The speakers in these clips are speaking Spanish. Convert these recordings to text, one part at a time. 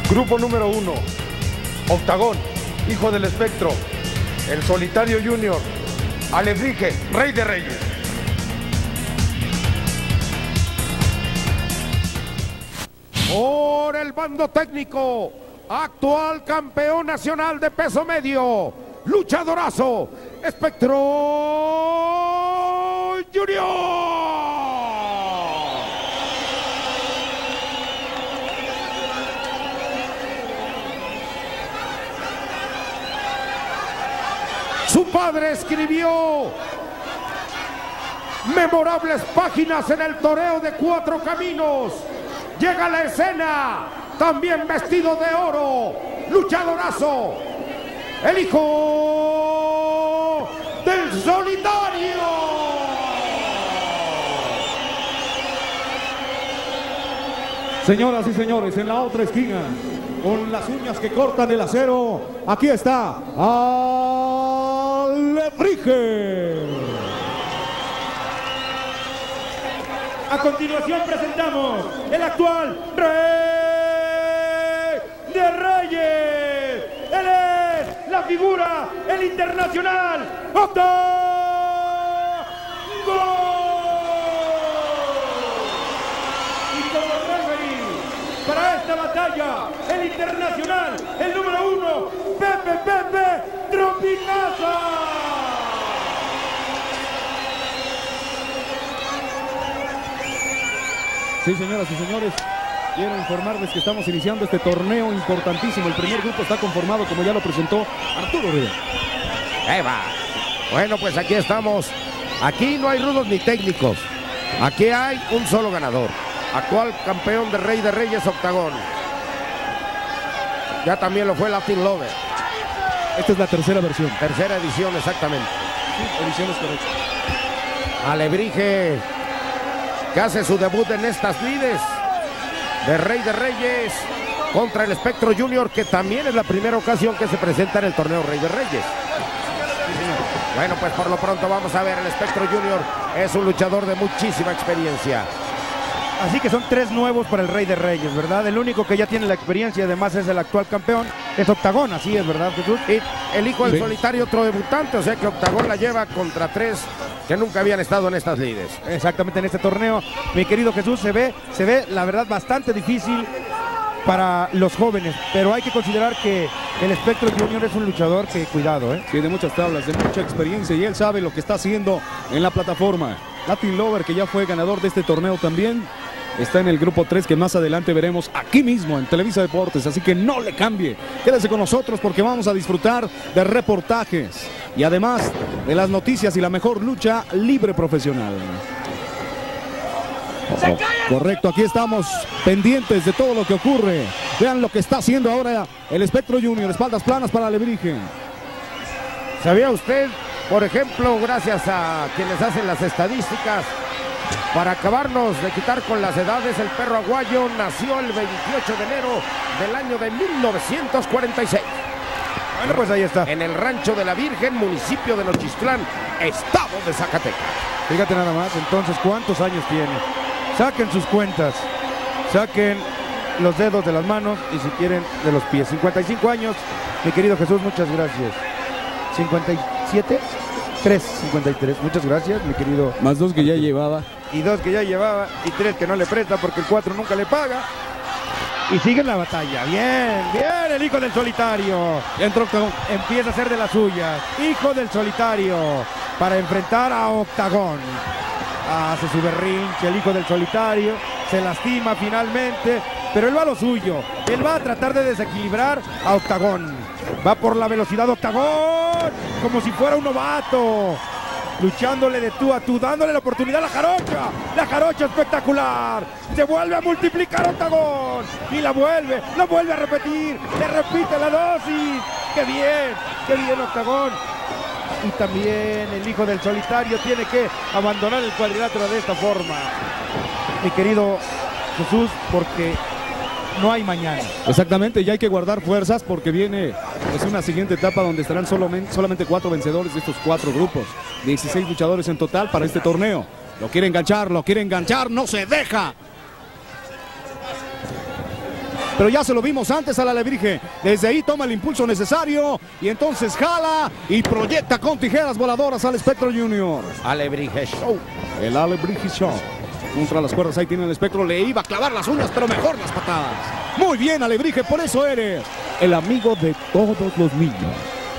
Grupo número 1. Octagón, Hijo del Espectro. El Solitario Junior. Alebrije, Rey de Reyes. Por el bando técnico, actual campeón nacional de peso medio, luchadorazo, Espectro Junior. Su padre escribió memorables páginas en el toreo de Cuatro Caminos. Llega a la escena, también vestido de oro, luchadorazo, el Hijo del Solitario. Señoras y señores, en la otra esquina, con las uñas que cortan el acero, aquí está Alebrije. A continuación presentamos el actual Rey de Reyes. Él es la figura, el internacional Octagón. Y como referee para esta batalla, el internacional, el número 1, Pepe Tropicasa. Sí, señoras y señores, quiero informarles que estamos iniciando este torneo importantísimo. El primer grupo está conformado, como ya lo presentó Arturo Rivera. Va. Bueno, pues aquí estamos. Aquí no hay rudos ni técnicos. Aquí hay un solo ganador. Actual campeón de Rey de Reyes, Octagón. Ya también lo fue Latin Lover. Esta es la tercera versión. Tercera edición, exactamente. Sí, edición es correcta. Alebrije, que hace su debut en estas lides de Rey de Reyes contra el Espectro Junior, que también es la primera ocasión que se presenta en el torneo Rey de Reyes. Bueno, pues por lo pronto vamos a ver, el Espectro Junior es un luchador de muchísima experiencia. Así que son 3 nuevos para el Rey de Reyes, ¿verdad? El único que ya tiene la experiencia y además es el actual campeón es Octagón, así es, ¿verdad, Jesús? Y el Hijo del Solitario, otro debutante, o sea que Octagón la lleva contra 3 que nunca habían estado en estas lides. Exactamente, en este torneo, mi querido Jesús, se ve la verdad bastante difícil para los jóvenes, pero hay que considerar que el Espectro Junior es un luchador que, cuidado, Sí, de muchas tablas, de mucha experiencia, y él sabe lo que está haciendo en la plataforma. Latin Lover, que ya fue ganador de este torneo también, está en el grupo 3, que más adelante veremos aquí mismo en Televisa Deportes, así que no le cambie. Quédese con nosotros porque vamos a disfrutar de reportajes y además de las noticias y la mejor lucha libre profesional. Correcto, aquí estamos pendientes de todo lo que ocurre. Vean lo que está haciendo ahora el Espectro Junior, espaldas planas para Alebrije. ¿Sabía usted, por ejemplo, gracias a quienes hacen las estadísticas, para acabarnos de quitar con las edades, el perro aguayo nació el 28 de enero del año de 1946? Bueno, pues ahí está. En el Rancho de la Virgen, municipio de Nochistlán, estado de Zacatecas. Fíjate nada más, entonces, ¿cuántos años tiene? Saquen sus cuentas, saquen los dedos de las manos y si quieren de los pies. 55 años, mi querido Jesús, muchas gracias. 57, 53, muchas gracias, mi querido. Más 2 que ya llevaba. Y 2 que ya llevaba y 3 que no le presta porque el 4 nunca le paga. Y sigue la batalla. Bien, bien, el Hijo del Solitario. Entró Octagón. Empieza a hacer de las suyas. Hijo del Solitario para enfrentar a Octagón. Hace su berrinche el Hijo del Solitario. Se lastima finalmente, pero él va a lo suyo. Él va a tratar de desequilibrar a Octagón. Va por la velocidad Octagón, como si fuera un novato. Luchándole de tú a tú, dándole la oportunidad a la jarocha espectacular. Se vuelve a multiplicar Octagón y la vuelve a repetir, le repite la dosis. Qué bien Octagón. Y también el Hijo del Solitario tiene que abandonar el cuadrilátero de esta forma, mi querido Jesús, porque no hay mañana. Exactamente, y hay que guardar fuerzas porque viene una siguiente etapa donde estarán solamente 4 vencedores de estos 4 grupos. 16 luchadores en total para este torneo. Lo quiere enganchar, no se deja. pero ya se lo vimos antes al Alebrije. Desde ahí toma el impulso necesario y entonces jala y proyecta con tijeras voladoras al Espectro Junior. Alebrije Show. El Alebrije Show. Contra las cuerdas, ahí tiene el Espectro, le iba a clavar las uñas, pero mejor las patadas. Muy bien, Alebrije, por eso eres el amigo de todos los niños.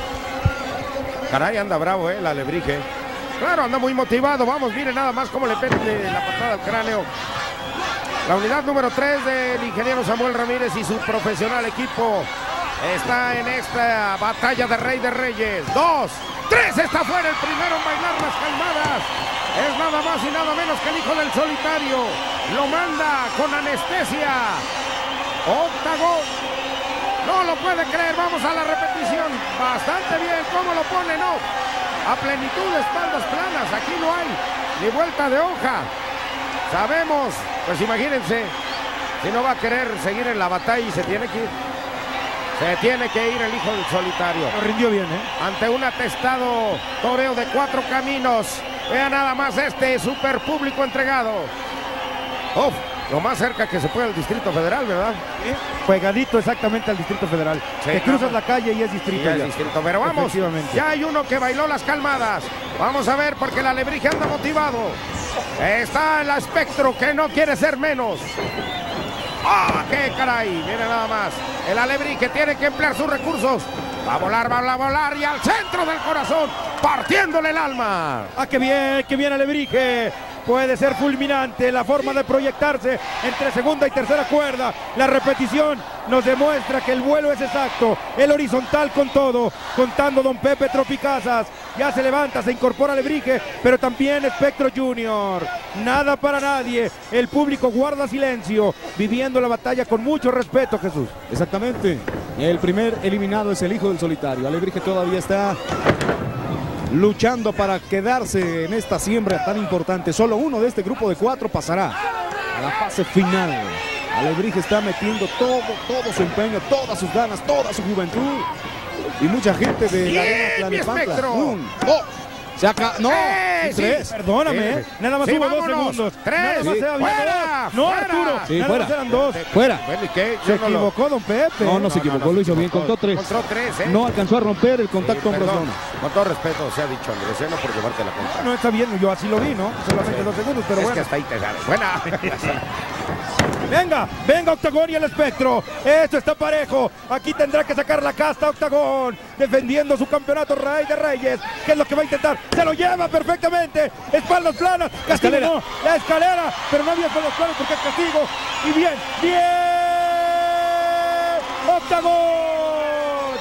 Caray, anda bravo, el Alebrije. Claro, anda muy motivado. Vamos, miren nada más cómo le pende la patada al cráneo. La unidad número 3 del ingeniero Samuel Ramírez y su profesional equipo está en esta batalla de Rey de Reyes. 2, 3, está fuera el primero en bailar las calmadas. Es nada más y nada menos que el hijo del solitario. Lo manda con anestesia. Octagón. No lo puede creer. Vamos a la repetición. Bastante bien. ¿Cómo lo pone? No. A plenitud de espaldas planas. Aquí no hay ni vuelta de hoja. Sabemos. Pues imagínense. Si no va a querer seguir en la batalla y se tiene que ir. Se tiene que ir el hijo del solitario. Lo rindió bien, Ante un atestado toreo de 4 caminos. Vea nada más este super público entregado. Uf, lo más cerca que se puede al Distrito Federal, ¿verdad? ¿Sí? Pegadito exactamente al Distrito Federal. Sí, que cruzas la calle y es distrito. Ya es distrito, pero vamos, ya hay uno que bailó las calmadas. Vamos a ver porque el Alebrije anda motivado. Está el Espectro que no quiere ser menos. ¡Ah, qué caray! Viene nada más. El Alebrije tiene que emplear sus recursos. Va a volar y al centro del corazón, partiéndole el alma. ¡Ah, qué bien Alebrije! Puede ser fulminante la forma de proyectarse entre segunda y tercera cuerda. La repetición nos demuestra que el vuelo es exacto. El horizontal con todo. Contando don Pepe Tropicazas. Ya se levanta, se incorpora Alebrije, pero también Espectro Junior. Nada para nadie. El público guarda silencio, viviendo la batalla con mucho respeto, Jesús. Exactamente. El primer eliminado es el hijo del solitario. Alebrije todavía está luchando para quedarse en esta siembra tan importante. Solo uno de este grupo de 4 pasará a la fase final. Alebrije está metiendo todo su empeño, todas sus ganas, toda su juventud. Y mucha gente de la arena Tlalnepantla. 1, 2, se acaba. No, 3. Perdóname, nada más hubo 2 segundos. 3, fuera. No, Arturo, sí, nada más eran 2. Fuera. Se equivocó don Pepe. No se equivocó, lo hizo bien, contó 3. Contó 3, No alcanzó a romper el contacto hombro-zona. Con todo respeto, se ha dicho, Andrés, no por llevarte la contra. No está bien, yo así lo vi, ¿no? Solamente 2 segundos, pero es bueno. que hasta ahí te sale. Buena. Venga Octagón y el Espectro. Esto está parejo. Aquí tendrá que sacar la casta Octagón, defendiendo su campeonato Rey de Reyes. ¿Qué es lo que va a intentar? Se lo lleva perfectamente. Espaldas planas. Castigo no. La escalera. Pero no había espaldas planas porque es castigo. Y bien. Octagón.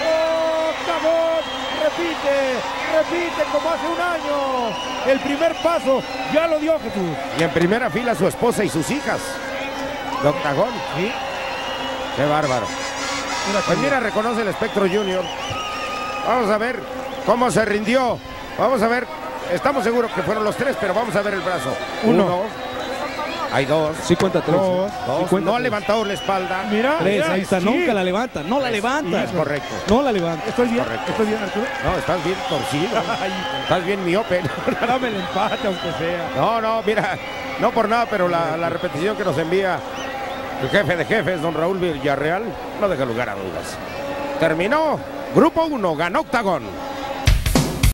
Repite como hace un año. El primer paso ya lo dio Jesús. Y en primera fila su esposa y sus hijas. De Octagón. ¿Sí? Qué bárbaro. Pues mira, reconoce el Espectro Junior. Vamos a ver cómo se rindió. Vamos a ver. Estamos seguros que fueron los 3, pero vamos a ver el brazo. 1. Hay 2. Sí cuenta 3. 2. No ha levantado la espalda. Mira. 3, ahí está. Sí. Nunca la levanta. No la levanta. Es correcto. No la levanta. ¿Estoy bien? Correcto. ¿Estoy bien, Arturo? No, estás bien torcido. Estás bien miope. Dame el empate, aunque sea. No, mira. No por nada, pero la repetición que nos envía el jefe de jefes, don Raúl Villarreal, no deja lugar a dudas. Terminó. Grupo 1, ganó Octagón.